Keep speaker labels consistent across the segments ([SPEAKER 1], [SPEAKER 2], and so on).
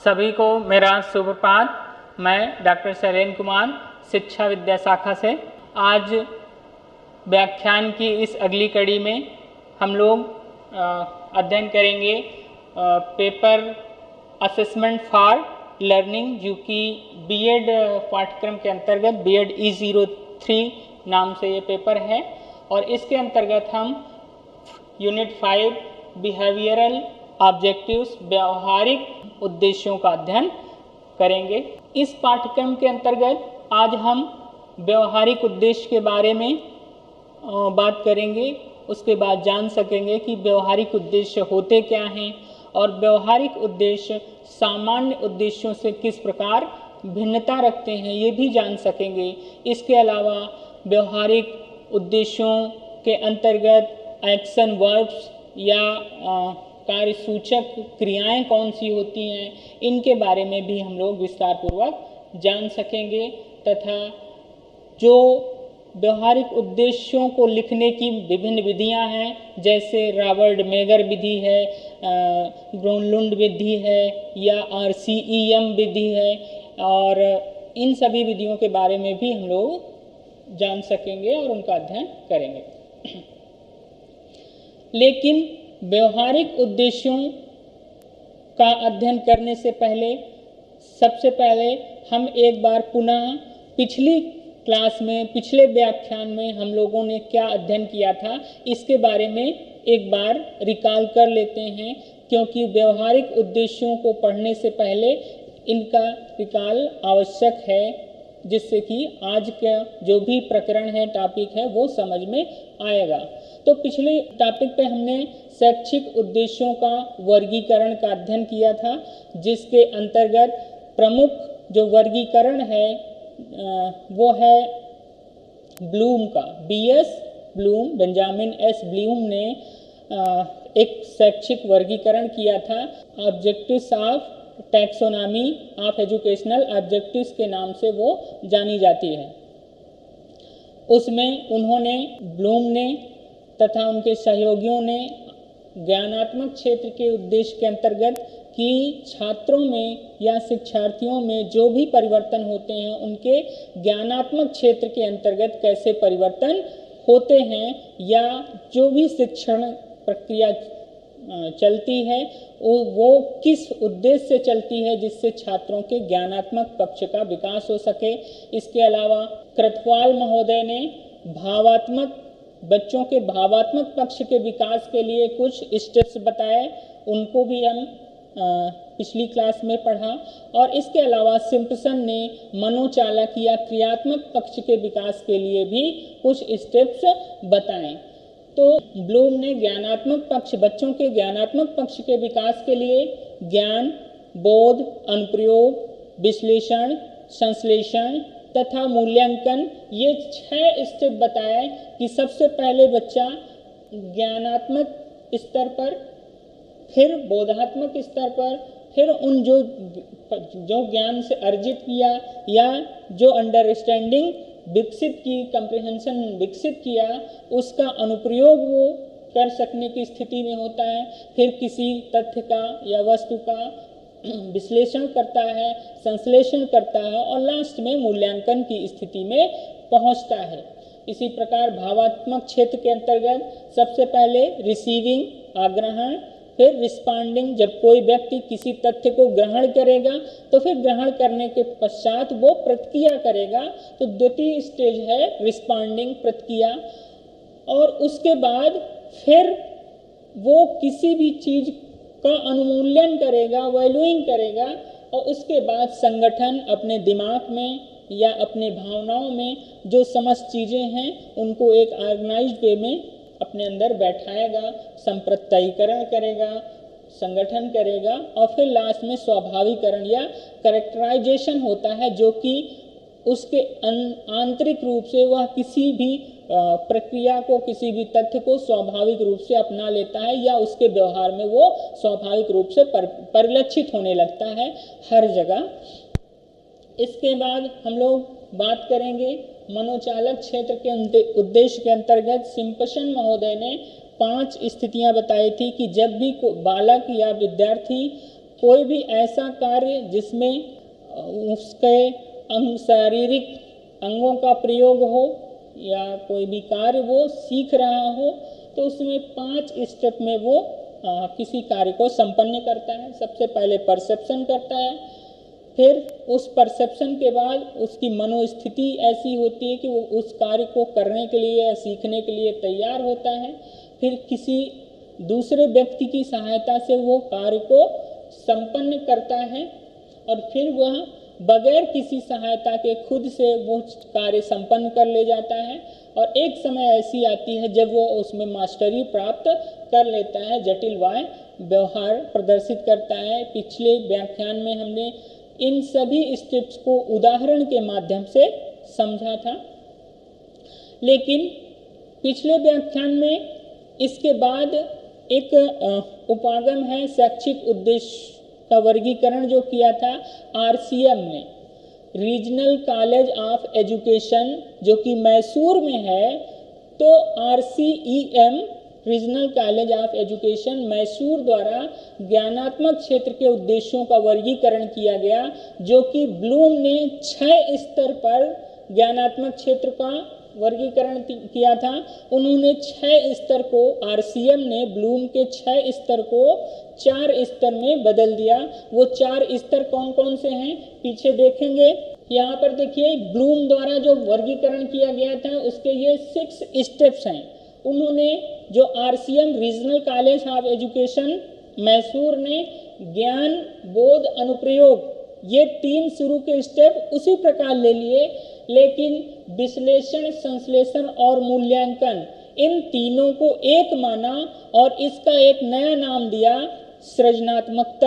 [SPEAKER 1] सभी को मेरा सुप्रभात। मैं डॉक्टर शैलेंद्र कुमार शिक्षा विद्या शाखा से आज व्याख्यान की इस अगली कड़ी में हम लोग अध्ययन करेंगे पेपर असेसमेंट फॉर लर्निंग, जो कि बीएड पाठ्यक्रम के अंतर्गत बीएड E03 नाम से ये पेपर है। और इसके अंतर्गत हम यूनिट 5 बिहेवियरल ऑब्जेक्टिव्स, व्यवहारिक उद्देश्यों का अध्ययन करेंगे। इस पाठ्यक्रम के अंतर्गत आज हम व्यवहारिक उद्देश्य के बारे में बात करेंगे। उसके बाद जान सकेंगे कि व्यवहारिक उद्देश्य होते क्या हैं और व्यवहारिक उद्देश्य सामान्य उद्देश्यों से किस प्रकार भिन्नता रखते हैं, ये भी जान सकेंगे। इसके अलावा व्यवहारिक उद्देश्यों के अंतर्गत एक्शन वर्ब्स या कार्य सूचक क्रियाएं कौन सी होती हैं, इनके बारे में भी हम लोग विस्तार पूर्वक जान सकेंगे। तथा जो व्यवहारिक उद्देश्यों को लिखने की विभिन्न विधियां हैं, जैसे रॉबर्ट मेगर विधि है, ग्रोनलुंड विधि है या RCEM विधि है, और इन सभी विधियों के बारे में भी हम लोग जान सकेंगे और उनका अध्ययन करेंगे। लेकिन व्यवहारिक उद्देश्यों का अध्ययन करने से पहले सबसे पहले हम एक बार पुनः पिछली क्लास में, पिछले व्याख्यान में हम लोगों ने क्या अध्ययन किया था, इसके बारे में एक बार रिकॉल कर लेते हैं, क्योंकि व्यवहारिक उद्देश्यों को पढ़ने से पहले इनका रिकॉल आवश्यक है, जिससे कि आज का जो भी प्रकरण है, टॉपिक है, वो समझ में आएगा। तो पिछले टॉपिक पे हमने शैक्षिक उद्देश्यों का वर्गीकरण का अध्ययन किया था, जिसके अंतर्गत प्रमुख जो वर्गीकरण है वो है ब्लूम का। BS Bloom, Benjamin S Bloom ने एक शैक्षिक वर्गीकरण किया था, objectives of taxonomy of educational objectives के नाम से वो जानी जाती है। उसमें उन्होंने, ब्लूम ने तथा उनके सहयोगियों ने ज्ञानात्मक क्षेत्र के उद्देश्य के अंतर्गत कि छात्रों में या शिक्षार्थियों में जो भी परिवर्तन होते हैं, उनके ज्ञानात्मक क्षेत्र के अंतर्गत कैसे परिवर्तन होते हैं, या जो भी शिक्षण प्रक्रिया चलती है वो किस उद्देश्य से चलती है, जिससे छात्रों के ज्ञानात्मक पक्ष का विकास हो सके। इसके अलावा कृतवाल महोदय ने बच्चों के भावात्मक पक्ष के विकास के लिए कुछ स्टेप्स बताए, उनको भी हम पिछली क्लास में पढ़ा। और इसके अलावा सिम्पसन ने मनोचालक या क्रियात्मक पक्ष के विकास के लिए भी कुछ स्टेप्स बताए। तो ब्लूम ने ज्ञानात्मक पक्ष, बच्चों के ज्ञानात्मक पक्ष के विकास के लिए ज्ञान, बोध, अनुप्रयोग, विश्लेषण, संश्लेषण तथा मूल्यांकन, ये 6 स्टेप बताए कि सबसे पहले बच्चा ज्ञानात्मक स्तर पर, फिर बोधात्मक स्तर पर, फिर उन जो ज्ञान से अर्जित किया या जो अंडरस्टैंडिंग विकसित की, कंप्रिहेंशन विकसित किया, उसका अनुप्रयोग वो कर सकने की स्थिति में होता है। फिर किसी तथ्य का या वस्तु का विश्लेषण करता है, संश्लेषण करता है और लास्ट में मूल्यांकन की स्थिति में पहुंचता है। इसी प्रकार भावात्मक क्षेत्र के अंतर्गत सबसे पहले रिसीविंग, आग्रहण, फिर रिस्पॉन्डिंग, जब कोई व्यक्ति किसी तथ्य को ग्रहण करेगा तो फिर ग्रहण करने के पश्चात वो प्रतिक्रिया करेगा, तो द्वितीय स्टेज है रिस्पॉन्डिंग, प्रतिक्रिया। और उसके बाद फिर वो किसी भी चीज का अनुमूल्यन करेगा, वैल्यूइंग करेगा, और उसके बाद संगठन अपने दिमाग में या अपने भावनाओं में जो समस्त चीज़ें हैं उनको एक ऑर्गेनाइज्ड वे में अपने अंदर बैठाएगा, संप्रत्ययीकरण करेगा, संगठन करेगा, और फिर लास्ट में स्वाभाविकरण या कैरेक्टराइजेशन होता है, जो कि उसके आंतरिक रूप से वह किसी भी प्रक्रिया को, किसी भी तथ्य को स्वाभाविक रूप से अपना लेता है या उसके व्यवहार में वो स्वाभाविक रूप से परिलक्षित होने लगता है हर जगह। इसके बाद हम लोग बात करेंगे मनोचालक क्षेत्र के उद्देश्य के अंतर्गत सिम्पसन महोदय ने 5 स्थितियां बताई थी कि जब भी बालक या विद्यार्थी कोई भी ऐसा कार्य जिसमें उसके शारीरिक अंगों का प्रयोग हो या कोई भी कार्य वो सीख रहा हो, तो उसमें 5 स्टेप में वो किसी कार्य को संपन्न करता है। सबसे पहले परसेप्शन करता है, फिर उस परसेप्शन के बाद उसकी मनोस्थिति ऐसी होती है कि वो उस कार्य को करने के लिए या सीखने के लिए तैयार होता है। फिर किसी दूसरे व्यक्ति की सहायता से वो कार्य को संपन्न करता है और फिर वह बगैर किसी सहायता के खुद से वो कार्य संपन्न कर ले जाता है। और एक समय ऐसी आती है जब वो उसमें मास्टरी प्राप्त कर लेता है, जटिल व्यवहार प्रदर्शित करता है। पिछले व्याख्यान में हमने इन सभी स्टेप्स को उदाहरण के माध्यम से समझा था, लेकिन पिछले व्याख्यान में इसके बाद एक उपागम है, शैक्षिक उद्देश्य का वर्गीकरण जो किया था RCM ने, रीजनल कॉलेज ऑफ एजुकेशन, जो कि मैसूर में है। तो RCEM regional college of education Mysore द्वारा ज्ञानात्मक क्षेत्र के उद्देश्यों का वर्गीकरण किया गया, जो कि ब्लूम ने 6 स्तर पर ज्ञानात्मक क्षेत्र का वर्गीकरण किया था। उन्होंने 6 स्तर को, RCM ने ब्लूम के 6 स्तर को 4 स्तर में बदल दिया। वो 4 स्तर कौन कौन से हैं पीछे देखेंगे। यहाँ पर देखिए, ब्लूम द्वारा जो वर्गीकरण किया गया था उसके ये 6 स्टेप्स हैं। उन्होंने जो RCM regional college of education Mysore ने ज्ञान, बोध, अनुप्रयोग, ये 3 शुरू के स्टेप उसी प्रकार ले लिए, लेकिन विश्लेषण, संश्लेषण और मूल्यांकन, इन तीनों को एक माना और इसका एक नया नाम दिया, सृजनात्मकता।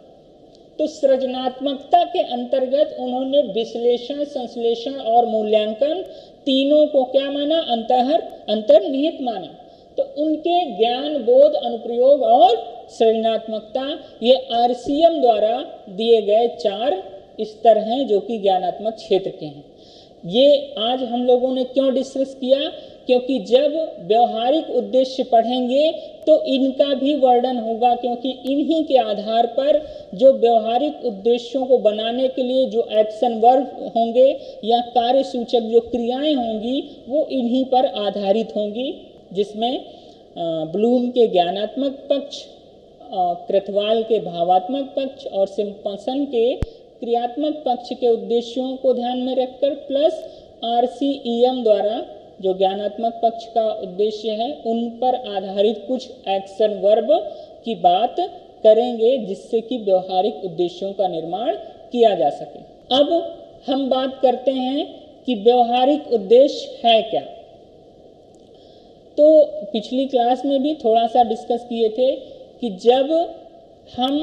[SPEAKER 1] तो सृजनात्मकता के अंतर्गत उन्होंने विश्लेषण, संश्लेषण और मूल्यांकन तीनों को क्या माना, अंतर्निहित माना। तो उनके ज्ञान, बोध, अनुप्रयोग और सृजनात्मकता, ये RCM द्वारा दिए गए 4 स्तर हैं जो कि ज्ञानात्मक क्षेत्र के हैं। ये आज हम लोगों ने क्यों डिस्कस किया, क्योंकि जब व्यवहारिक उद्देश्य पढ़ेंगे तो इनका भी वर्णन होगा, क्योंकि इन्हीं के आधार पर जो व्यवहारिक उद्देश्यों को बनाने के लिए जो एक्शन वर्ब होंगे या कार्य सूचक जो क्रियाएं होंगी वो इन्हीं पर आधारित होंगी, जिसमें ब्लूम के ज्ञानात्मक पक्ष, कृतवाल के भावात्मक पक्ष और सिम्पसन के क्रियात्मक पक्ष के उद्देश्यों को ध्यान में रखकर प्लस RCEM द्वारा जो ज्ञानात्मक पक्ष का उद्देश्य है उन पर आधारित कुछ एक्शन वर्ब की बात करेंगे, जिससे कि व्यवहारिक उद्देश्यों का निर्माण किया जा सके। अब हम बात करते हैं कि व्यवहारिक उद्देश्य है क्या। तो पिछली क्लास में भी थोड़ा सा डिस्कस किए थे कि जब हम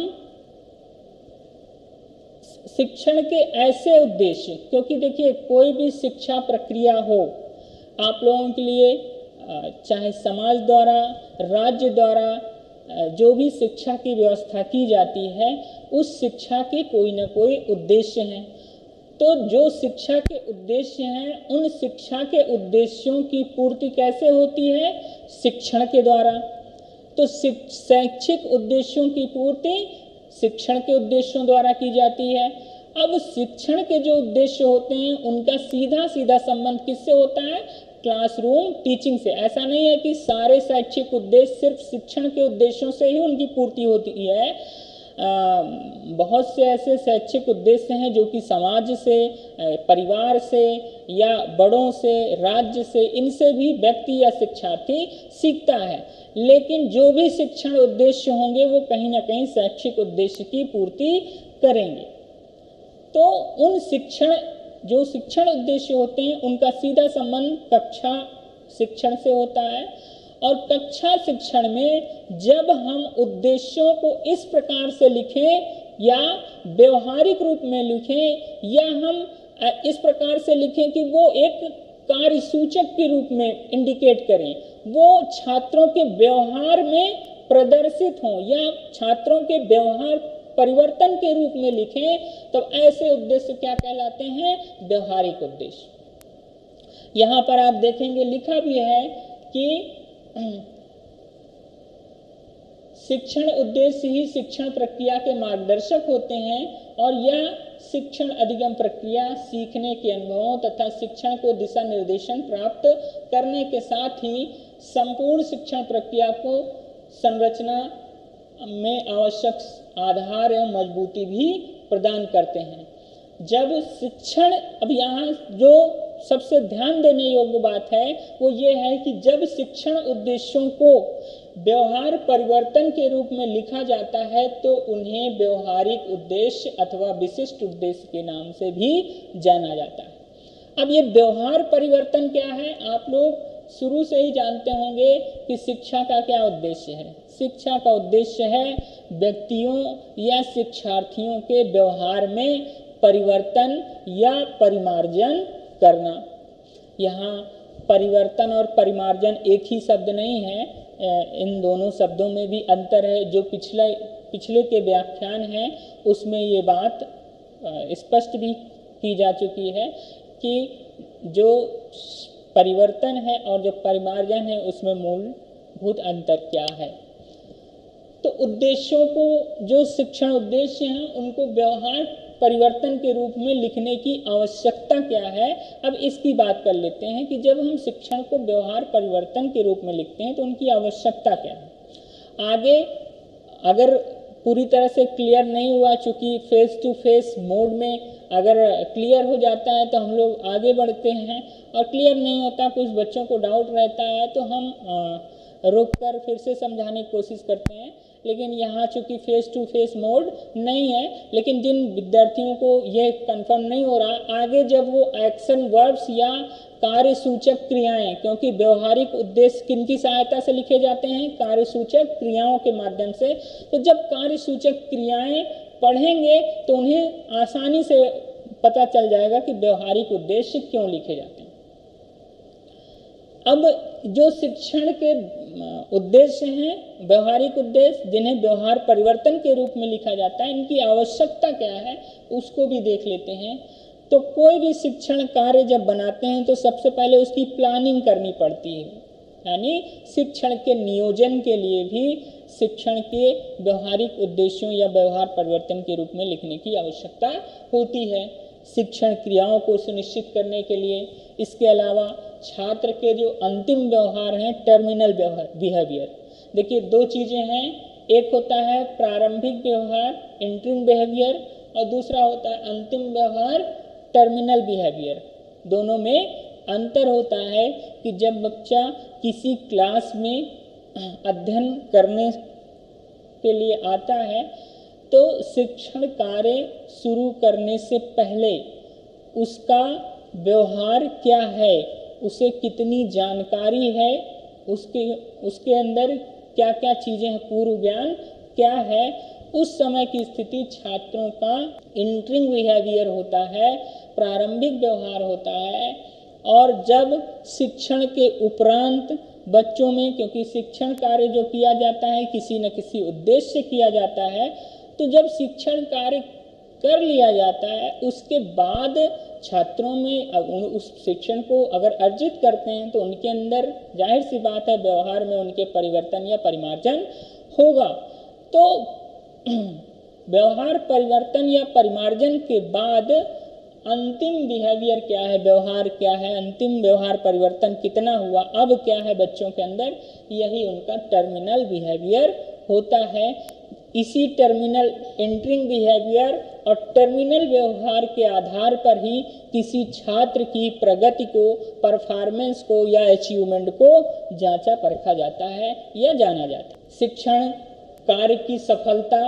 [SPEAKER 1] शिक्षण के ऐसे उद्देश्य, क्योंकि देखिए कोई भी शिक्षा प्रक्रिया हो आप लोगों के लिए, चाहे समाज द्वारा, राज्य द्वारा जो भी शिक्षा की व्यवस्था की जाती है, उस शिक्षा के कोई ना कोई उद्देश्य हैं। तो जो शिक्षा के उद्देश्य हैं, उन शिक्षा के उद्देश्यों की पूर्ति कैसे होती है, शिक्षण के द्वारा। तो शैक्षिक उद्देश्यों की पूर्ति शिक्षण के उद्देश्यों द्वारा की जाती है। अब शिक्षण के जो उद्देश्य होते हैं उनका सीधा सीधा संबंध किससे होता है, क्लासरूम टीचिंग से। ऐसा नहीं है कि सारे शैक्षिक उद्देश्य सिर्फ शिक्षण के उद्देश्यों से ही उनकी पूर्ति होती है। बहुत से ऐसे शैक्षिक उद्देश्य हैं जो कि समाज से, परिवार से या बड़ों से, राज्य से, इनसे भी व्यक्ति या शिक्षार्थी सीखता है। लेकिन जो भी शिक्षण उद्देश्य होंगे वो कहीं ना कहीं शैक्षिक उद्देश्य की पूर्ति करेंगे। तो उन जो शिक्षण उद्देश्य होते हैं उनका सीधा संबंध कक्षा शिक्षण से होता है। और कक्षा शिक्षण में जब हम उद्देश्यों को इस प्रकार से लिखें या व्यवहारिक रूप में लिखें, या हम इस प्रकार से लिखें कि वो एक कार्य सूचक के रूप में इंडिकेट करें, वो छात्रों के व्यवहार में प्रदर्शित हों या छात्रों के व्यवहार परिवर्तन के रूप में लिखें, तो ऐसे उद्देश्य क्या कहलाते हैं, व्यवहारिक उद्देश्य। यहाँ पर आप देखेंगे लिखा भी है कि शिक्षण उद्देश्य ही शिक्षण प्रक्रिया के मार्गदर्शक होते हैं और यह शिक्षण अधिगम प्रक्रिया सीखने के अनुभवों तथा शिक्षण को दिशा निर्देशन प्राप्त करने के साथ ही संपूर्ण शिक्षण प्रक्रिया को संरचना में आवश्यक आधार एवं मजबूती भी प्रदान करते हैं। जब शिक्षण, अब यहाँ जो सबसे ध्यान देने योग्य बात है वो ये है कि जब शिक्षण उद्देश्यों को व्यवहार परिवर्तन के रूप में लिखा जाता है तो उन्हें व्यवहारिक उद्देश्य अथवा विशिष्ट उद्देश्य के नाम से भी जाना जाता है। अब ये व्यवहार परिवर्तन क्या है, आप लोग शुरू से ही जानते होंगे कि शिक्षा का क्या उद्देश्य है। शिक्षा का उद्देश्य है व्यक्तियों या शिक्षार्थियों के व्यवहार में परिवर्तन या परिमार्जन करना। यहाँ परिवर्तन और परिमार्जन एक ही शब्द नहीं है, इन दोनों शब्दों में भी अंतर है। जो पिछले के व्याख्यान हैं उसमें ये बात स्पष्ट भी की जा चुकी है कि जो परिवर्तन है और जो परिमार्जन है उसमें मूलभूत अंतर क्या है। तो उद्देश्यों को, जो शिक्षण उद्देश्य हैं उनको व्यवहार परिवर्तन के रूप में लिखने की आवश्यकता क्या है। अब इसकी बात कर लेते हैं कि जब हम शिक्षण को व्यवहार परिवर्तन के रूप में लिखते हैं तो उनकी आवश्यकता क्या है। आगे अगर पूरी तरह से क्लियर नहीं हुआ, चूँकि फेस टू फेस मोड में अगर क्लियर हो जाता है तो हम लोग आगे बढ़ते हैं, और क्लियर नहीं होता, कुछ बच्चों को डाउट रहता है तो हम रुक कर फिर से समझाने की कोशिश करते हैं। लेकिन यहाँ चूँकि फेस टू फेस मोड नहीं है, लेकिन जिन विद्यार्थियों को ये कंफर्म नहीं हो रहा, आगे जब वो एक्शन वर्ब्स या कार्य सूचक क्रियाएं, क्योंकि व्यवहारिक उद्देश्य किनकी सहायता से लिखे जाते हैं, कार्य सूचक क्रियाओं के माध्यम से, तो जब कार्य सूचक क्रियाएं पढ़ेंगे तो उन्हें आसानी से पता चल जाएगा कि व्यवहारिक उद्देश्य क्यों लिखे जाते हैं। अब जो शिक्षण के उद्देश्य हैं, व्यवहारिक उद्देश्य, जिन्हें व्यवहार परिवर्तन के रूप में लिखा जाता है, इनकी आवश्यकता क्या है उसको भी देख लेते हैं। तो कोई भी शिक्षण कार्य जब बनाते हैं तो सबसे पहले उसकी प्लानिंग करनी पड़ती है, यानी शिक्षण के नियोजन के लिए भी शिक्षण के व्यवहारिक उद्देश्यों या व्यवहार परिवर्तन के रूप में लिखने की आवश्यकता होती है। शिक्षण क्रियाओं को सुनिश्चित करने के लिए, इसके अलावा छात्र के जो अंतिम व्यवहार हैं, टर्मिनल बिहेवियर, देखिए दो चीज़ें हैं, एक होता है प्रारंभिक व्यवहार एंट्रिंग बिहेवियर और दूसरा होता है अंतिम व्यवहार टर्मिनल बिहेवियर। दोनों में अंतर होता है कि जब बच्चा किसी क्लास में अध्ययन करने के लिए आता है तो शिक्षण कार्य शुरू करने से पहले उसका व्यवहार क्या है, उसे कितनी जानकारी है, उसके अंदर क्या क्या चीज़ें हैं, पूर्व ज्ञान क्या है, उस समय की स्थिति छात्रों का एंट्रिंग बिहेवियर होता है, प्रारंभिक व्यवहार होता है। और जब शिक्षण के उपरांत बच्चों में, क्योंकि शिक्षण कार्य जो किया जाता है किसी न किसी उद्देश्य से किया जाता है, तो जब शिक्षण कार्य कर लिया जाता है उसके बाद छात्रों में उस शिक्षण को अगर अर्जित करते हैं तो उनके अंदर जाहिर सी बात है व्यवहार में उनके परिवर्तन या परिमार्जन होगा। तो व्यवहार परिवर्तन या परिमार्जन के बाद अंतिम बिहेवियर क्या है, व्यवहार क्या है, अंतिम व्यवहार परिवर्तन कितना हुआ, अब क्या है बच्चों के अंदर, यही उनका टर्मिनल बिहेवियर होता है। इसी टर्मिनल एंट्रिंग बिहेवियर और टर्मिनल व्यवहार के आधार पर ही किसी छात्र की प्रगति को, परफॉर्मेंस को या अचीवमेंट को जांचा परखा जाता है या जाना जाता है। शिक्षण कार्य की सफलता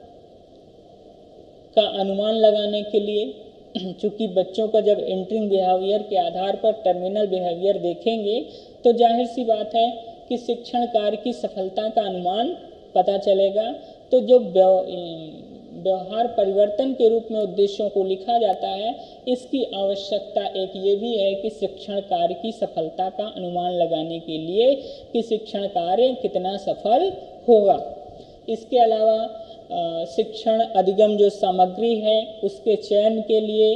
[SPEAKER 1] का अनुमान लगाने के लिए, चूँकि बच्चों का जब एंट्रिंग बिहेवियर के आधार पर टर्मिनल बिहेवियर देखेंगे तो जाहिर सी बात है कि शिक्षण कार्य की सफलता का अनुमान पता चलेगा। तो जो व्यवहार परिवर्तन के रूप में उद्देश्यों को लिखा जाता है, इसकी आवश्यकता एक ये भी है कि शिक्षण कार्य की सफलता का अनुमान लगाने के लिए कि शिक्षण कार्य कितना सफल होगा। इसके अलावा शिक्षण अधिगम जो सामग्री है उसके चयन के लिए,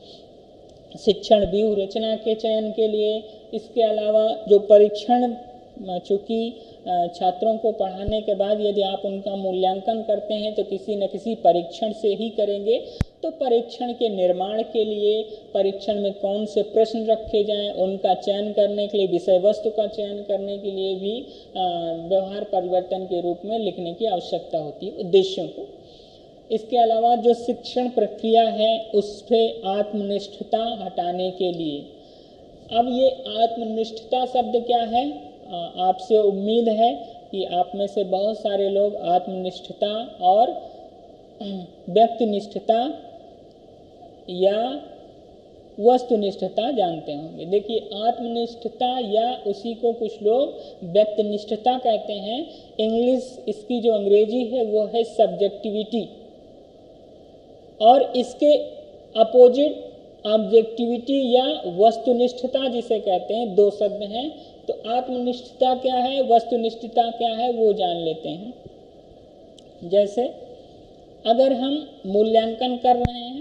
[SPEAKER 1] शिक्षण व्यूह रचना के चयन के लिए, इसके अलावा जो परीक्षण चूँकि छात्रों को पढ़ाने के बाद यदि आप उनका मूल्यांकन करते हैं तो किसी न किसी परीक्षण से ही करेंगे। तो परीक्षण के निर्माण के लिए परीक्षण में कौन से प्रश्न रखे जाएं, उनका चयन करने के लिए, विषय वस्तु का चयन करने के लिए भी व्यवहार परिवर्तन के रूप में लिखने की आवश्यकता होती है उद्देश्यों को। इसके अलावा जो शिक्षण प्रक्रिया है उस पर आत्मनिष्ठता हटाने के लिए, अब ये आत्मनिष्ठता शब्द क्या है? आपसे उम्मीद है कि आप में से बहुत सारे लोग आत्मनिष्ठता और व्यक्तिनिष्ठता या वस्तुनिष्ठता जानते होंगे। देखिए, आत्मनिष्ठता या उसी को कुछ लोग व्यक्तिनिष्ठता कहते हैं। इंग्लिश इसकी जो अंग्रेजी है वो है सब्जेक्टिविटी, और इसके अपोजिट ऑब्जेक्टिविटी या वस्तुनिष्ठता जिसे कहते हैं, दो शब्द हैं। तो आत्मनिष्ठता क्या है, वस्तुनिष्ठता क्या है, वो जान लेते हैं। जैसे अगर हम मूल्यांकन कर रहे हैं,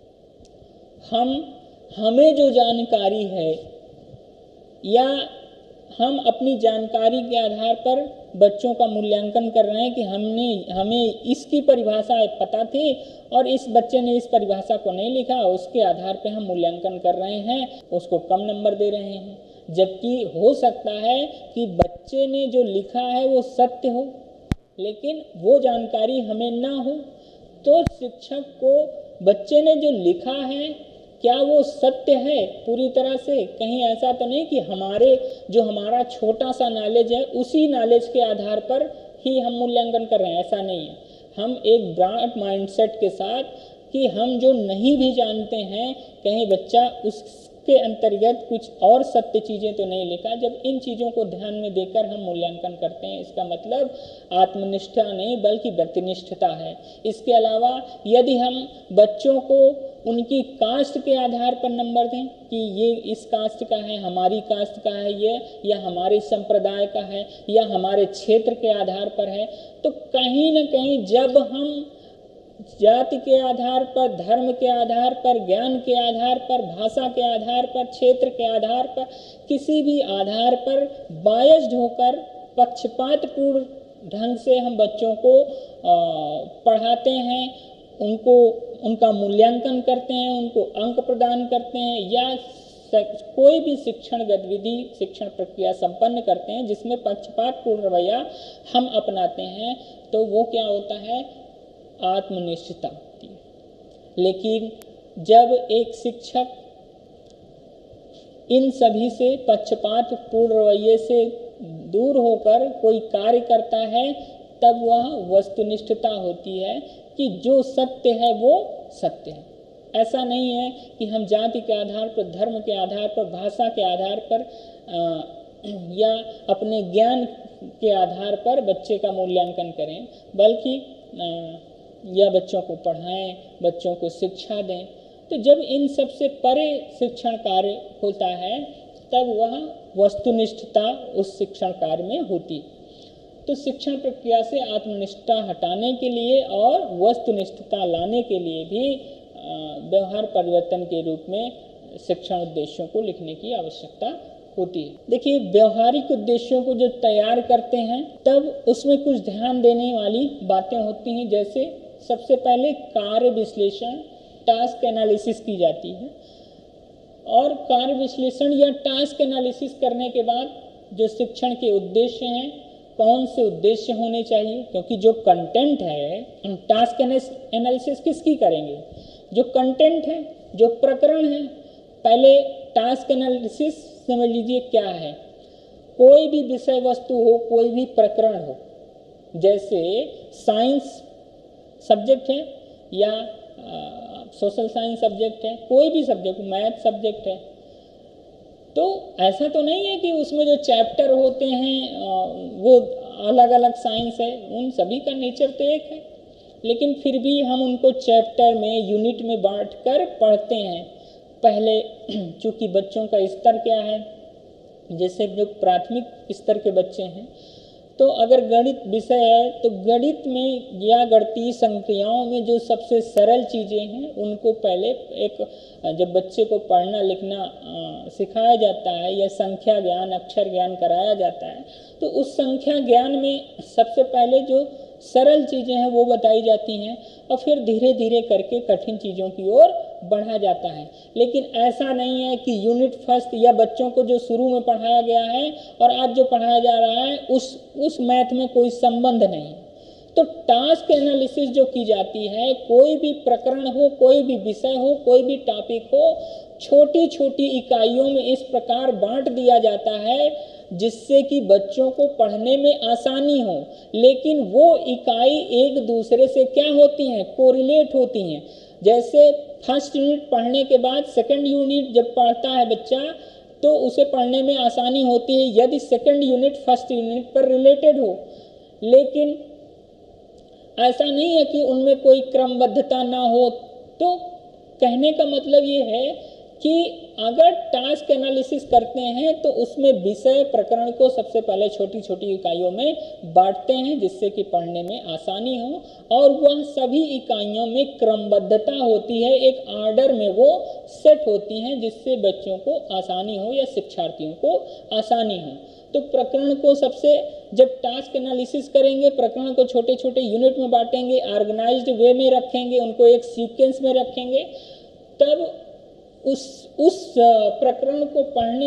[SPEAKER 1] हमें जो जानकारी है या हम अपनी जानकारी के आधार पर बच्चों का मूल्यांकन कर रहे हैं कि हमें इसकी परिभाषा पता थी और इस बच्चे ने इस परिभाषा को नहीं लिखा, उसके आधार पर हम मूल्यांकन कर रहे हैं, उसको कम नंबर दे रहे हैं। जबकि हो सकता है कि बच्चे ने जो लिखा है वो सत्य हो, लेकिन वो जानकारी हमें ना हो। तो शिक्षक को बच्चे ने जो लिखा है क्या वो सत्य है पूरी तरह से? कहीं ऐसा तो नहीं कि हमारा छोटा सा नॉलेज है उसी नॉलेज के आधार पर ही हम मूल्यांकन कर रहे हैं, ऐसा नहीं है। हम एक ब्रॉड माइंडसेट के साथ कि हम जो नहीं भी जानते हैं, कहीं बच्चा उसके अंतर्गत कुछ और सत्य चीज़ें तो नहीं लिखा। जब इन चीज़ों को ध्यान में देकर हम मूल्यांकन करते हैं, इसका मतलब आत्मनिष्ठा नहीं बल्कि व्यक्तिनिष्ठता है। इसके अलावा यदि हम बच्चों को उनकी कास्ट के आधार पर नंबर दें कि ये इस कास्ट का है, हमारी कास्ट का है ये, या हमारे संप्रदाय का है, या हमारे क्षेत्र के आधार पर है, तो कहीं न कहीं जब हम जाति के आधार पर, धर्म के आधार पर, ज्ञान के आधार पर, भाषा के आधार पर, क्षेत्र के आधार पर, किसी भी आधार पर बायस्ड होकर पक्षपातपूर्ण ढंग से हम बच्चों को पढ़ाते हैं, उनका मूल्यांकन करते हैं, उनको अंक प्रदान करते हैं, या कोई भी शिक्षण गतिविधि, शिक्षण प्रक्रिया संपन्न करते हैं जिसमें पक्षपातपूर्ण रवैया हम अपनाते हैं, तो वो क्या होता है? आत्मनिष्ठता होती है। लेकिन जब एक शिक्षक इन सभी से पक्षपातपूर्ण रवैये से दूर होकर कोई कार्य करता है, तब वह वस्तुनिष्ठता होती है कि जो सत्य है वो सत्य है। ऐसा नहीं है कि हम जाति के आधार पर, धर्म के आधार पर, भाषा के आधार पर या अपने ज्ञान के आधार पर बच्चे का मूल्यांकन करें, बल्कि या बच्चों को पढ़ाएं, बच्चों को शिक्षा दें। तो जब इन सब से परे शिक्षण कार्य होता है, तब वह वस्तुनिष्ठता उस शिक्षण कार्य में होती। तो शिक्षण प्रक्रिया से आत्मनिष्ठता हटाने के लिए और वस्तुनिष्ठता लाने के लिए भी व्यवहार परिवर्तन के रूप में शिक्षण उद्देश्यों को लिखने की आवश्यकता होती है। देखिए, व्यवहारिक उद्देश्यों को जो तैयार करते हैं तब उसमें कुछ ध्यान देने वाली बातें होती हैं। जैसे सबसे पहले कार्य विश्लेषण, टास्क एनालिसिस की जाती है, और कार्य विश्लेषण या टास्क एनालिसिस करने के बाद जो शिक्षण के उद्देश्य हैं, कौन से उद्देश्य होने चाहिए, क्योंकि जो कंटेंट है, हम टास्क एनालिसिस किसकी करेंगे? जो कंटेंट है, जो प्रकरण है। पहले टास्क एनालिसिस समझ लीजिए क्या है। कोई भी विषय वस्तु हो, कोई भी प्रकरण हो, जैसे साइंस सब्जेक्ट है या सोशल साइंस सब्जेक्ट है, कोई भी सब्जेक्ट, मैथ सब्जेक्ट है, तो ऐसा तो नहीं है कि उसमें जो चैप्टर होते हैं वो अलग अलग साइंस है, उन सभी का नेचर तो एक है, लेकिन फिर भी हम उनको चैप्टर में, यूनिट में बांटकर पढ़ते हैं। पहले चूँकि बच्चों का स्तर क्या है, जैसे जो प्राथमिक स्तर के बच्चे हैं तो अगर गणित विषय है तो गणित में या गणितीय संक्रियाओं में जो सबसे सरल चीज़ें हैं उनको पहले एक जब बच्चे को पढ़ना लिखना सिखाया जाता है या संख्या ज्ञान अक्षर ज्ञान कराया जाता है, तो उस संख्या ज्ञान में सबसे पहले जो सरल चीज़ें हैं वो बताई जाती हैं और फिर धीरे धीरे करके कठिन चीज़ों की ओर बढ़ा जाता है। लेकिन ऐसा नहीं है कि यूनिट फर्स्ट या बच्चों को जो शुरू में पढ़ाया गया है और आज जो पढ़ाया जा रहा है उस मैथ में कोई संबंध नहीं। तो टास्क एनालिसिस जो की जाती है, कोई भी प्रकरण हो, कोई भी विषय हो, कोई भी टॉपिक हो, छोटी छोटी इकाइयों में इस प्रकार बांट दिया जाता है जिससे कि बच्चों को पढ़ने में आसानी हो। लेकिन वो इकाई एक दूसरे से क्या होती हैं, कोरिलेट होती हैं। जैसे फर्स्ट यूनिट पढ़ने के बाद सेकंड यूनिट जब पढ़ता है बच्चा तो उसे पढ़ने में आसानी होती है यदि सेकंड यूनिट फर्स्ट यूनिट पर रिलेटेड हो। लेकिन ऐसा नहीं है कि उनमें कोई क्रमबद्धता ना हो। तो कहने का मतलब ये है कि अगर टास्क एनालिसिस करते हैं तो उसमें विषय प्रकरण को सबसे पहले छोटी छोटी इकाइयों में बांटते हैं जिससे कि पढ़ने में आसानी हो, और वह सभी इकाइयों में क्रमबद्धता होती है, एक आर्डर में वो सेट होती हैं जिससे बच्चों को आसानी हो या शिक्षार्थियों को आसानी हो। तो प्रकरण को सबसे जब टास्क एनालिसिस करेंगे, प्रकरण को छोटे छोटे यूनिट में बांटेंगे, ऑर्गेनाइज्ड वे में रखेंगे, उनको एक सीक्वेंस में रखेंगे, तब उस प्रकरण को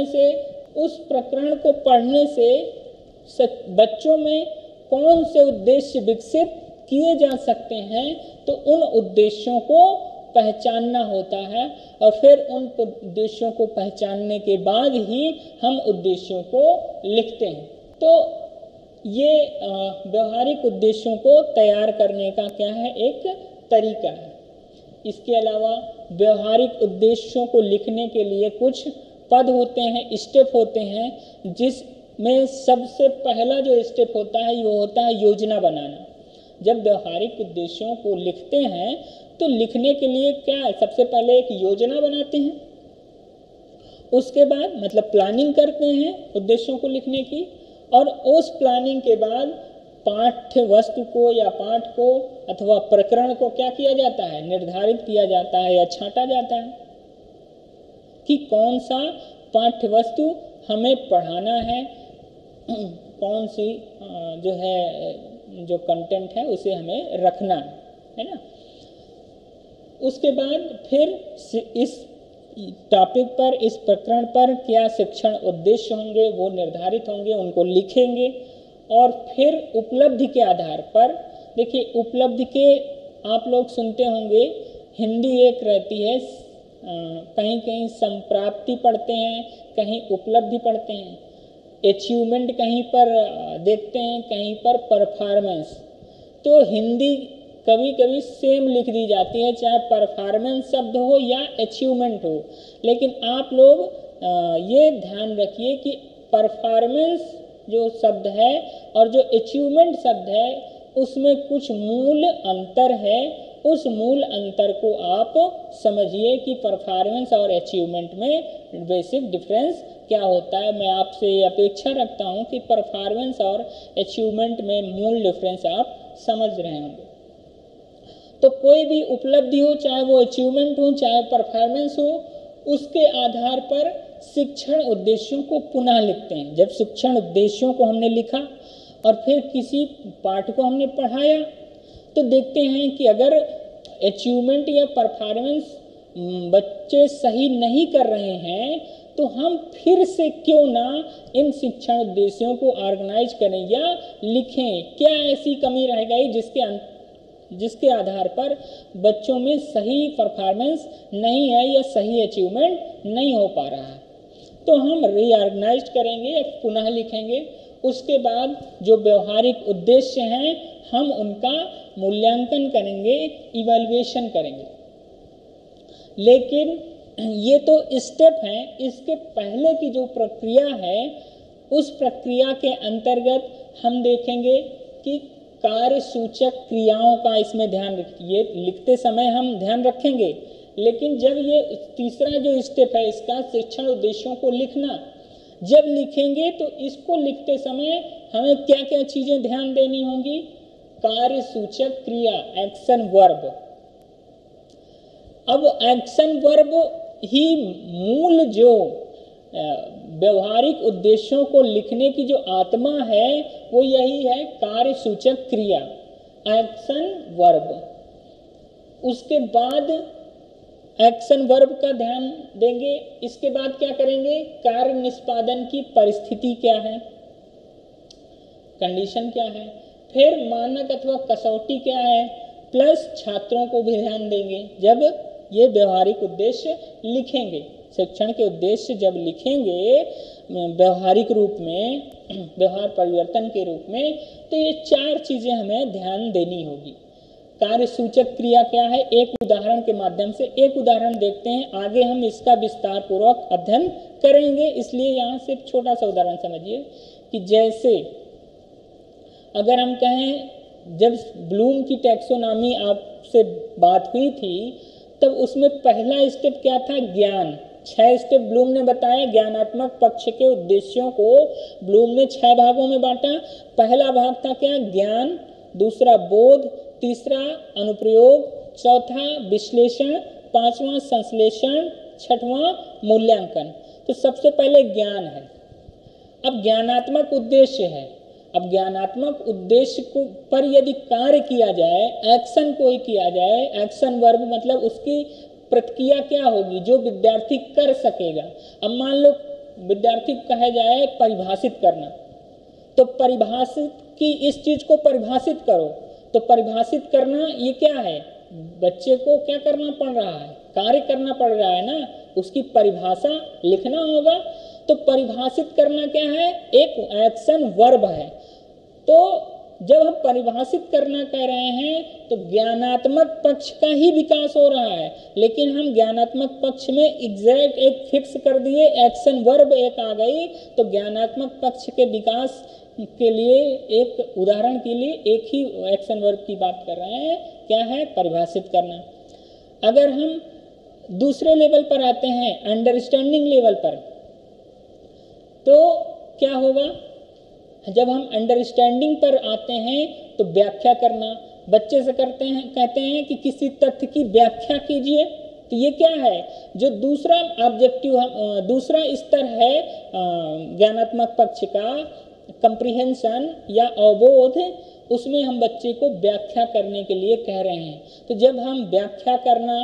[SPEAKER 1] पढ़ने से बच्चों में कौन से उद्देश्य विकसित किए जा सकते हैं, तो उन उद्देश्यों को पहचानना होता है और फिर उन उद्देश्यों को पहचानने के बाद ही हम उद्देश्यों को लिखते हैं। तो ये व्यवहारिक उद्देश्यों को तैयार करने का क्या है, एक तरीका है। इसके अलावा व्यवहारिक उद्देश्यों को लिखने के लिए कुछ पद होते हैं, स्टेप होते हैं, जिसमें सबसे पहला जो स्टेप होता है वो होता है योजना बनाना। जब व्यवहारिक उद्देश्यों को लिखते हैं तो लिखने के लिए क्या है, सबसे पहले एक योजना बनाते हैं, उसके बाद मतलब प्लानिंग करते हैं उद्देश्यों को लिखने की, और उस प्लानिंग के बाद पाठ्य वस्तु को या पाठ को अथवा प्रकरण को क्या किया जाता है, निर्धारित किया जाता है या छांटा जाता है कि कौन सा पाठ्य वस्तु हमें पढ़ाना है, कौन सी जो कंटेंट है उसे हमें रखना है ना। उसके बाद फिर इस टॉपिक पर, इस प्रकरण पर क्या शिक्षण उद्देश्य होंगे वो निर्धारित होंगे, उनको लिखेंगे, और फिर उपलब्धि के आधार पर, देखिए उपलब्धि के आप लोग सुनते होंगे, हिंदी एक रहती है, कहीं कहीं संप्राप्ति पढ़ते हैं, कहीं उपलब्धि पढ़ते हैं, अचीवमेंट कहीं पर देखते हैं, कहीं पर परफॉर्मेंस। तो हिंदी कभी कभी सेम लिख दी जाती है, चाहे परफॉर्मेंस शब्द हो या अचीवमेंट हो। लेकिन आप लोग ये ध्यान रखिए कि परफॉर्मेंस जो शब्द है और जो अचीवमेंट शब्द है उसमें कुछ मूल अंतर है। उस मूल अंतर को आप समझिए कि परफॉर्मेंस और अचीवमेंट में बेसिक डिफरेंस क्या होता है। मैं आपसे अपेक्षा रखता हूं कि परफॉर्मेंस और अचीवमेंट में मूल डिफरेंस आप समझ रहे होंगे। तो कोई भी उपलब्धि हो, चाहे वो अचीवमेंट हो चाहे परफॉर्मेंस हो, उसके आधार पर शिक्षण उद्देश्यों को पुनः लिखते हैं। जब शिक्षण उद्देश्यों को हमने लिखा और फिर किसी पाठ को हमने पढ़ाया तो देखते हैं कि अगर अचीवमेंट या परफॉर्मेंस बच्चे सही नहीं कर रहे हैं तो हम फिर से क्यों ना इन शिक्षण उद्देश्यों को ऑर्गेनाइज करें या लिखें। क्या ऐसी कमी रह गई जिसके आधार पर बच्चों में सही परफॉर्मेंस नहीं है या सही अचीवमेंट नहीं हो पा रहा है, तो हम रीऑर्गेनाइज करेंगे या पुनः लिखेंगे। उसके बाद जो व्यवहारिक उद्देश्य हैं हम उनका मूल्यांकन करेंगे, इवैल्यूएशन करेंगे। लेकिन ये तो स्टेप हैं, इसके पहले की जो प्रक्रिया है उस प्रक्रिया के अंतर्गत हम देखेंगे कि कार्य सूचक क्रियाओं का इसमें ध्यान रखिए। लिखते समय हम ध्यान रखेंगे, लेकिन जब ये तीसरा जो स्टेप है इसका शिक्षण उद्देश्यों को लिखना, जब लिखेंगे तो इसको लिखते समय हमें क्या क्या चीजें ध्यान देनी होंगी? कार्य सूचक क्रिया, एक्शन वर्ब। अब एक्शन वर्ब ही मूल जो व्यवहारिक उद्देश्यों को लिखने की जो आत्मा है वो यही है, कार्य सूचक क्रिया, एक्शन वर्ब। उसके बाद एक्शन वर्ब का ध्यान देंगे। इसके बाद क्या करेंगे? कार्य निष्पादन की परिस्थिति क्या है, कंडीशन क्या है, फिर मानक अथवा कसौटी क्या है, प्लस छात्रों को भी ध्यान देंगे जब ये व्यवहारिक उद्देश्य लिखेंगे। शिक्षण के उद्देश्य जब लिखेंगे व्यवहारिक रूप में, व्यवहार परिवर्तन के रूप में, तो ये 4 चीजें हमें ध्यान देनी होगी। कार्य सूचक क्रिया क्या है? एक उदाहरण के माध्यम से एक उदाहरण देखते हैं, आगे हम इसका विस्तार पूर्वक अध्ययन करेंगे, इसलिए यहाँ से छोटा सा उदाहरण समझिए कि जैसे अगर हम कहें, जब ब्लूम की टैक्सोनॉमी आपसे बात हुई थी तब उसमें पहला स्टेप क्या था? ज्ञान। 6 स्टेप ब्लूम ने बताया। ज्ञानात्मक पक्ष के उद्देश्यों को ब्लूम ने 6 भागों में बांटा। पहला भाग था क्या? ज्ञान। दूसरा बोध, तीसरा अनुप्रयोग, चौथा विश्लेषण, 5वां संश्लेषण, 6वां मूल्यांकन। तो सबसे पहले ज्ञान है। अब ज्ञानात्मक उद्देश्य है। अब ज्ञानात्मक उद्देश्य को पर यदि कार्य किया जाए, एक्शन कोई किया जाए, एक्शन वर्ब मतलब उसकी प्रतिक्रिया क्या होगी जो विद्यार्थी कर सकेगा। अब मान लो विद्यार्थी कहा जाए परिभाषित करना, तो परिभाषित की इस चीज को परिभाषित करो, तो परिभाषित करना ये क्या है? बच्चे को क्या करना पड़ रहा है? कार्य करना पड़ रहा है ना, उसकी परिभाषा लिखना होगा। तो परिभाषित करना क्या है? एक एक्शन वर्ब है। तो जब हम परिभाषित करना कह रहे हैं तो ज्ञानात्मक पक्ष का ही विकास हो रहा है, लेकिन हम ज्ञानात्मक पक्ष में एग्जैक्ट एक फिक्स कर दिए, एक्शन वर्ब एक आ गई, तो ज्ञानात्मक पक्ष के विकास के लिए एक उदाहरण के लिए एक ही एक्शन वर्ब की बात कर रहे हैं, क्या है? परिभाषित करना। अगर हम दूसरे लेवल पर आते हैं, अंडरस्टैंडिंग लेवल पर, तो क्या होगा? जब हम अंडरस्टैंडिंग पर आते हैं तो व्याख्या करना, बच्चे से करते हैं, कहते हैं कि किसी तथ्य की व्याख्या कीजिए, तो ये क्या है? जो दूसरा ऑब्जेक्टिव, दूसरा स्तर है ज्ञानात्मक पक्ष का, कंप्रीहेंशन या अवबोध, उसमें हम बच्चे को व्याख्या करने के लिए कह रहे हैं। तो जब हम व्याख्या करना,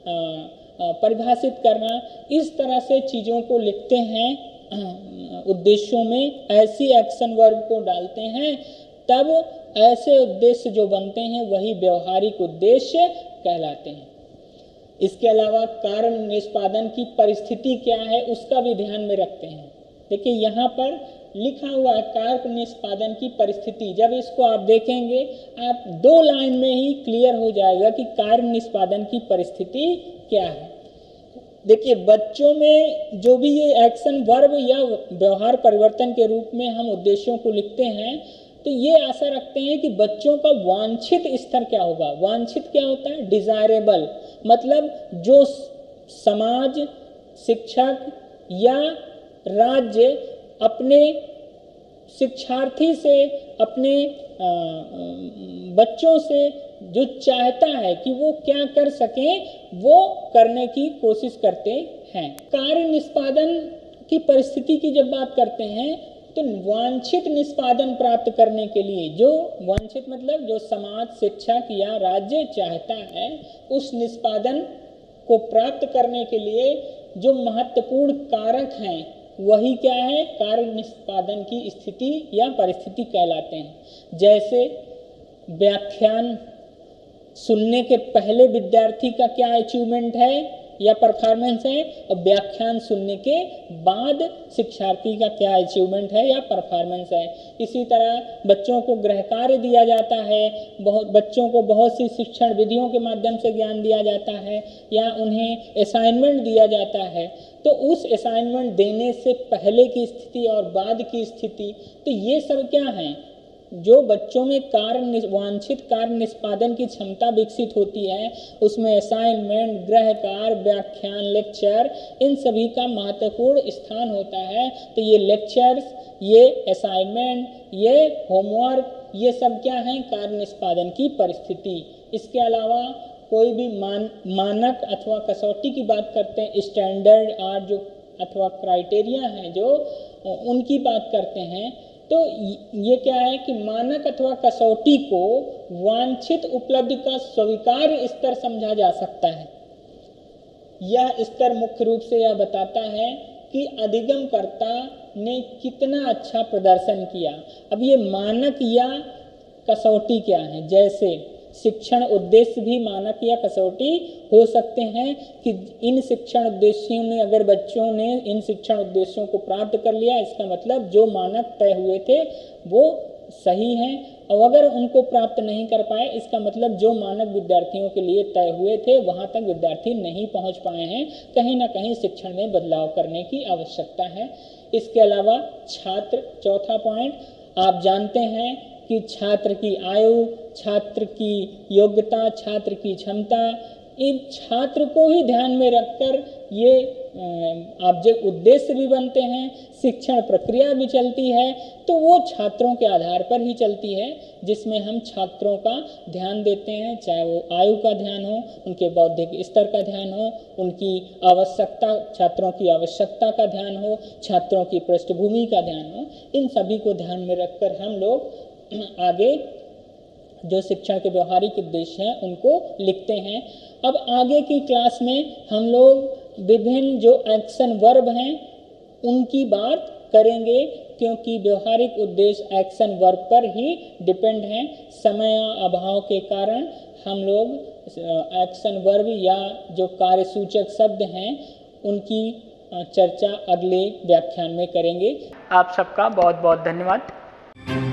[SPEAKER 1] परिभाषित करना, इस तरह से चीज़ों को लिखते हैं, उद्देश्यों में ऐसी एक्शन वर्ब को डालते हैं, तब ऐसे उद्देश्य जो बनते हैं वही व्यवहारिक उद्देश्य कहलाते हैं। इसके अलावा कार्य निष्पादन की परिस्थिति क्या है उसका भी ध्यान में रखते हैं। देखिए यहाँ पर लिखा हुआ है कार्य निष्पादन की परिस्थिति। जब इसको आप देखेंगे आप 2 लाइन में ही क्लियर हो जाएगा कि कार्य निष्पादन की परिस्थिति क्या है। देखिए बच्चों में जो भी ये एक्शन वर्ब या व्यवहार परिवर्तन के रूप में हम उद्देश्यों को लिखते हैं, तो ये आशा रखते हैं कि बच्चों का वांछित स्तर क्या होगा। वांछित क्या होता है? डिजायरेबल, मतलब जो समाज, शिक्षक या राज्य अपने शिक्षार्थी से, अपने बच्चों से जो चाहता है कि वो क्या कर सकें, वो करने की कोशिश करते हैं। कार्य निष्पादन की परिस्थिति की जब बात करते हैं तो वांछित निष्पादन प्राप्त करने के लिए, जो वांछित मतलब जो समाज, शिक्षक या राज्य चाहता है, उस निष्पादन को प्राप्त करने के लिए जो महत्वपूर्ण कारक हैं वही क्या है? कार्य निष्पादन की स्थिति या परिस्थिति कहलाते हैं। जैसे व्याख्यान सुनने के पहले विद्यार्थी का क्या अचीवमेंट है या परफॉर्मेंस है, और व्याख्यान सुनने के बाद शिक्षार्थी का क्या अचीवमेंट है या परफॉर्मेंस है। इसी तरह बच्चों को गृह कार्य दिया जाता है, बच्चों को बहुत सी शिक्षण विधियों के माध्यम से ज्ञान दिया जाता है, या उन्हें असाइनमेंट दिया जाता है। तो उस असाइनमेंट देने से पहले की स्थिति और बाद की स्थिति, तो ये सब क्या हैं? जो बच्चों में वांछित कार्य निष्पादन की क्षमता विकसित होती है उसमें असाइनमेंट, गृह कार्य, व्याख्यान, लेक्चर, इन सभी का महत्वपूर्ण स्थान होता है। तो ये लेक्चर्स, ये असाइनमेंट, ये होमवर्क, ये सब क्या हैं? कार्य निष्पादन की परिस्थिति। इसके अलावा कोई भी मानक अथवा कसौटी की बात करते हैं, स्टैंडर्ड और जो अथवा क्राइटेरिया हैं जो उनकी बात करते हैं, तो ये क्या है कि मानक अथवा कसौटी को वांछित उपलब्धि का स्वीकार्य स्तर समझा जा सकता है। यह स्तर मुख्य रूप से यह बताता है कि अधिगमकर्ता ने कितना अच्छा प्रदर्शन किया। अब ये मानक या कसौटी क्या है? जैसे शिक्षण उद्देश्य भी मानक या कसौटी हो सकते हैं कि इन शिक्षण उद्देश्यों ने, अगर बच्चों ने इन शिक्षण उद्देश्यों को प्राप्त कर लिया, इसका मतलब जो मानक तय हुए थे वो सही हैं, और अगर उनको प्राप्त नहीं कर पाए, इसका मतलब जो मानक विद्यार्थियों के लिए तय हुए थे वहाँ तक विद्यार्थी नहीं पहुँच पाए हैं। कहीं ना कहीं शिक्षण में बदलाव करने की आवश्यकता है। इसके अलावा छात्र, चौथा पॉइंट, आप जानते हैं कि छात्र की आयु, छात्र की योग्यता, छात्र की क्षमता, इन छात्र को ही ध्यान में रखकर ये ऑब्जेक्ट उद्देश्य भी बनते हैं, शिक्षण प्रक्रिया भी चलती है। तो वो छात्रों के आधार पर ही चलती है जिसमें हम छात्रों का ध्यान देते हैं, चाहे वो आयु का ध्यान हो, उनके बौद्धिक स्तर का ध्यान हो, उनकी आवश्यकता, छात्रों की आवश्यकता का ध्यान हो, छात्रों की पृष्ठभूमि का ध्यान हो। इन सभी को ध्यान में रखकर हम लोग आगे जो शिक्षण के व्यवहारिक उद्देश्य हैं उनको लिखते हैं। अब आगे की क्लास में हम लोग विभिन्न जो एक्शन वर्ब हैं उनकी बात करेंगे, क्योंकि व्यवहारिक उद्देश्य एक्शन वर्ब पर ही डिपेंड हैं। समय अभाव के कारण हम लोग एक्शन वर्ब या जो कार्यसूचक शब्द हैं उनकी चर्चा अगले व्याख्यान में करेंगे। आप सबका बहुत बहुत धन्यवाद।